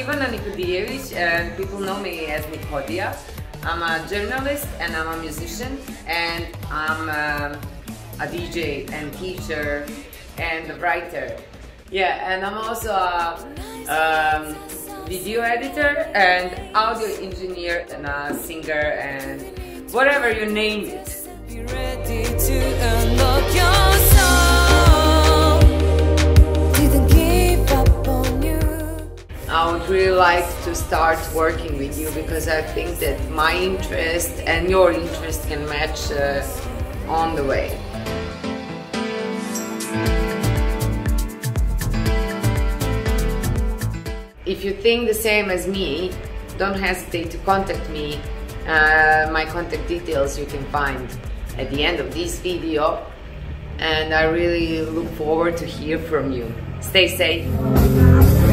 Ivana Nikodijevic and people know me as NIKODIA. I'm a journalist and I'm a musician and I'm a DJ and teacher and a writer. Yeah, and I'm also a video editor and audio engineer and a singer and whatever you name it. Be ready to unlock your soul. Didn't give up on you. I would really like to start working with you because I think that my interest and your interest can match on the way. If you think the same as me, don't hesitate to contact me. My contact details you can find at the end of this video. And I really look forward to hear from you. Stay safe.